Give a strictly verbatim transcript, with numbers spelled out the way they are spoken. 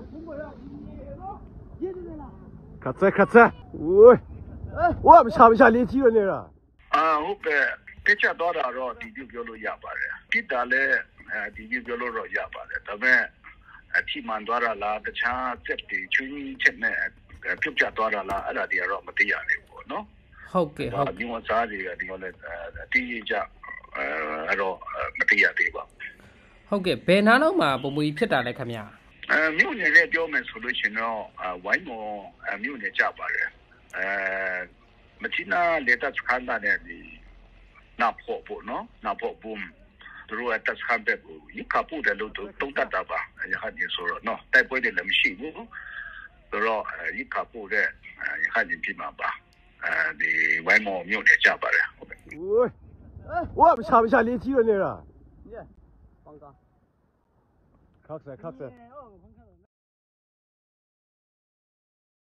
卡在卡在，喂，我不查不查连几个人了？ 啊，我个这家多大了？地就表露哑巴了，其他嘞，呃，地就表露了哑巴了，他们呃，起码多少啦？这家这的村前呢，呃，表家多少啦？阿拉点儿没得样的啵，喏。 ဟုတ်ကဲ့ဟုတ်你我咋的个？你我嘞，呃，第一家，呃，阿罗呃没得样的啵。 ဟုတ်ကဲ့ဘယ်နားတော့မှာပုံမူကြီးဖြစ်တာလဲခင်ဗျာအဲမြို့နယ်နဲ့ပြောမယ်ဆိုလို့ရှိရင်တော့ဝိုင်းမော်မြို့နယ်ကြပါတယ်အဲမချီနာလေတပ်စခန်းနဲ့ဒီနာဖို့ပေါ့နော်နာဖို့ဘုံသူတို့တပ်စခန်းပဲကိုရခဖို့တယ်လို့တုံးတတ်တာပါရခဒီဆိုတော့နော်တိုက်ပွဲတွေလည်းမရှိဘူးဆိုတော့ရခဖို့တဲ့ရခဒီပြမှာပါအဲဒီဝိုင်းမော်မြို့နယ်ကြပါတယ်ဟုတ်ကဲ့我不查不查连几个人了？放假。卡在卡在。